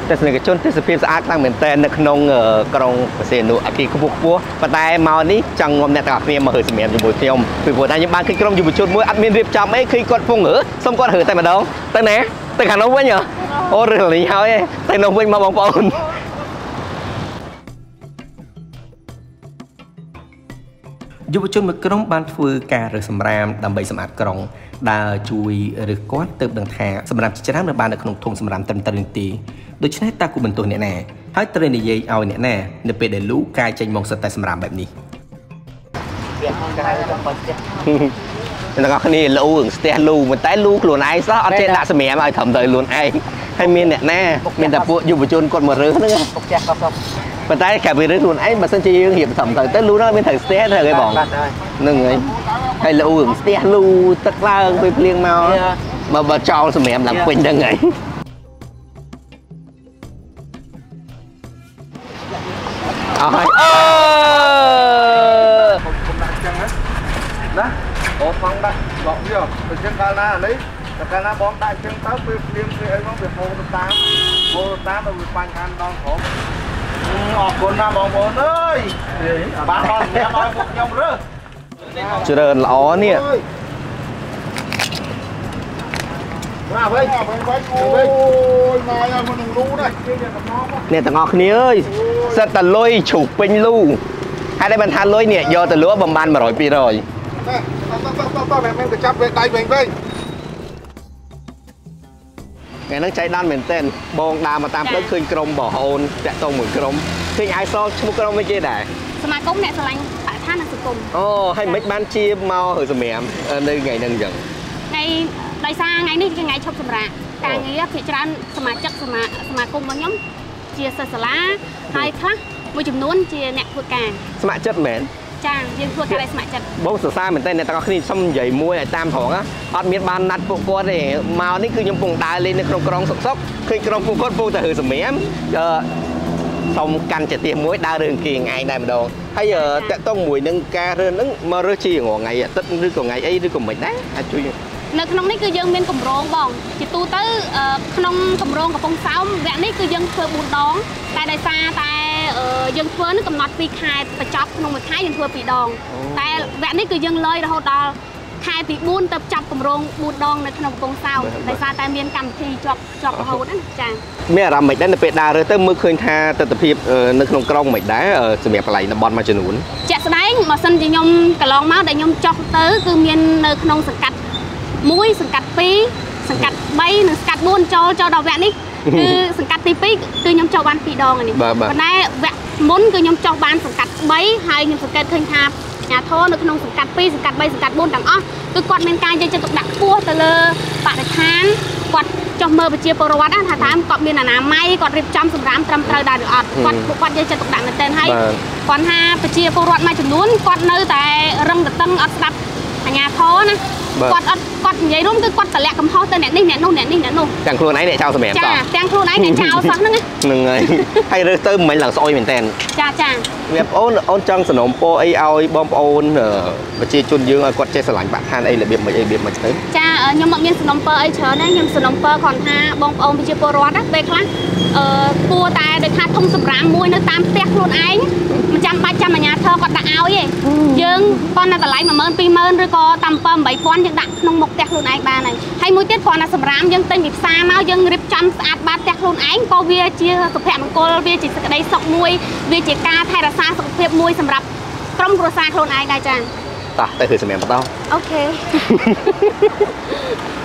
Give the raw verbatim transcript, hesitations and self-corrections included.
แต่สนิทกับชนที่สเปียสอาร์ตตั้งเหมือนแต่ในขนมกรงเสียนุอากีขบุกปัวปแต่เมานี้จังงมในตลาดเนี่ยมาเหยสมัยอยู่บนเที่ยวคือปวดได้ยังบ้านขึ้นกรงอยู่บนชนมวยอัดมีนรีบจำไอ้คือกดฟงเหรอส้มกดเหอแต่มาดองแต่ไหนแต่ขันน้องเว้ยเหรอโอ้เรื่องอะไรเฮาเอ้แต่น้องเว้ยมาบองปอนยุบชนมือกรงบ้านฟื้นการหรือสำรามดำใบสมัครกรงดาวจุยหรือก้อนเติมดังแทงสำหรับจะรับในบ้านในขนมทงสำหรับเต็มตรินตีโดยใช้ตากุบันตัวเนี่ยแน่ให้ตรินยีเอาเนี่ยแน่ในเปเดลูกายใจมองสไตล์สำหรับแบบนี้แล้วก็นี่ลูกสเตลลูมันแต่ลูกหลวนไอ้ซะเอาเจด่าสมัยมาทำเลยหลวนไอ้ให้เมียเนี่ยแน่เมียแต่พวกยุบชนกดมาเรื่องนึงมันได้แค่ไปเรื่องหลวนไอ้มาสันจีเหี่ยมทำเลยแต่ลูน่าเป็นถังสเตลเลยบอกนึงไงhay là uống stea lu tất là về liền màu mà bà cho sao mẹ em làm quên đang ngày đó có phong đó gọn nhiều từ chân ca na lấy từ ca na bom đại chân táo về liền về ấy nó về hồ tám hồ tám nó về quanh ăn đòn khổ ngọt con na bom bom ơi ba con mẹ nói một nhông rơ chưa đơn ló nè nè tao ngọt ní ơi sao tao lôi chụp pin lu hay đây mình than lôi nè do tao lúa bầm ban mà rồi pi rồi ngày nó cháy đan mình tên bong đà mà tam tới khơi crom bỏ hồn chạy tông một crom khi ai so một crom mới chơi đài mà cũng nè lạnh tại than là sự cùng ô hay mấy ban chia mau hồi sớm em đây ngày nâng dần ngày đại sa ngàyនេះជាថ្ងៃឈប់សម្រាកការងារភាគច្រើនសមាជិកសមាសមាគមរបស់ខ្ញុំជាសិស្សសាលាហើយខ្លះមួយចំនួនជាអ្នកធ្វើការសមាជិកមែនចាយើងធ្វើការដែលសមាជិកបងសរសើរមែនតើអ្នកទាំងអស់គ្នាសុំនិយាយមួយឲ្យតាមផងអត់មានបានណាត់ពួកគាត់ទេមកនេះគឺខ្ញុំពងដើរលេងនៅក្នុងក្រុងសុកសុកឃើញក្រុងពួកគាត់ពងតែហឺសម្រាមអឺសុំកាន់ជាទៀមួយដើររឿងគីថ្ងៃដែរម្ដងហើយតាក់តងមួយនឹងការរឿងហ្នឹងមករស់ជាងថ្ងៃអាទិត្យឬក៏ថ្ងៃអីឬក៏មិនដែរអាចជួយនៅក្នុងនេះគឺយើងមានកម្រងបងជាទូទៅក្នុងកម្រងកំពង់សោមវគ្គនេះគឺយើងធ្វើបួនដងតែដោយសារតែយើងធ្វើនឹងកំណត់ពីខែបញ្ចប់ក្នុងមួយខែយើងធ្វើពីរដងតែវគ្គនេះគឺយើងលើយរហូតដល់ខែទីបួនទៅចាប់កម្រងបួនដងនៅក្នុងកំពង់សោមដោយសារតែមានកម្មវិធីជាប់ជាប់រហូតហ្នឹងចាមានអារម្មណ៍មិនដែរនៅពេលដើរទៅមើលឃើញថាទស្សនភាពនៅក្នុងក្រុងមិនដែរសម្រាប់កន្លែងតំបន់មួយចំនួនជាក់ស្ដែងបើសិនជាខ្ញុំកន្លងមកដែលខ្ញុំចុះទៅគឺមាននៅក្នុងសង្កាត់មួយសង្កាត់ពីរសង្កាត់បីនិងសង្កាត់បួនចូលចូលដល់វគ្គនេះគឺសង្កាត់ទីពីរគឺខ្ញុំចុះបានពីរដងនេះប៉ុន្តែវគ្គមុនគឺខ្ញុំចុះបានសង្កាត់បីហើយខ្ញុំសង្កេតឃើញថាអាធរនៅក្នុងសង្កាត់ពីរសង្កាត់បីសង្កាត់បួនទាំងអស់គឺគាត់មានការយកចិត្តទុកដាក់ខ្ពស់ទៅលើបរិស្ថានគាត់ចុះមើលប្រជាពលរដ្ឋថាតាមគាត់មានអនាម័យគាត់រៀបចំសម្រាមត្រឹមត្រូវដែរឬអត់គាត់គាត់យកចិត្តទុកដាក់មែនទែនហើយគាត់ថាប្រជាពលរដ្ឋមួយចំនួនគាត់នៅតែរឹងតឹងអត់ស្ដាប់អាជ្ញាធរណាគាត់អត់គាត់និយាយរួមគឺគាត់តម្លាក់កំហុសទៅអ្នកនេះអ្នកនោះអ្នកនេះអ្នកនោះទាំងខ្លួនឯងអ្នកចោលសម្រាប់ចាទាំងខ្លួនឯងអ្នកចោលសោះហ្នឹងហ្នឹងហើយហើយរើសទៅមិនឡើងស្អុយមែនតើចាចាវាបងអូនអូនចង់សនំពោអីឲ្យបងប្អូនប្រជាជនយើងឲ្យគាត់ចេះស្រឡាញ់បរិស្ថានអីរបៀបមិនអីរបៀបមិនទៅចាខ្ញុំអត់មានសនំពើអីច្រើនទេខ្ញុំសនំពើគ្រាន់ថាបងប្អូនប្រជាពលរដ្ឋណាពេលខ្លះអឺគួរតែដូចថាធំសម្រាមមួយនៅតាមផ្ទះខ្លួនឯងមិនចាំបាច់ចាំអាជ្ញាធរគាត់ដាក់ឲ្យទេយើងគាត់នៅកន្លែងមួយម៉ឺនពីរម៉ឺនឬក៏តាមbảy támពាន់យើងដាក់ក្នុងមុខផ្ទះខ្លួនឯងបានហើយហើយមួយទៀតគ្រាន់តែសម្រាមយើងទិញពីផ្សារមកយើងរៀបចំស្អាតបាតផ្ទះខ្លួនឯងក៏វាជាសុភមង្គលវាជាសេចក្តីសុខមួយវាជាការថែរក្សាសុខភាពមួយសម្រាប់ក្រុមគ្រួសារខ្លួនឯងដែរចា៎តោះទៅគឺសម្រាប់បន្តអូខេ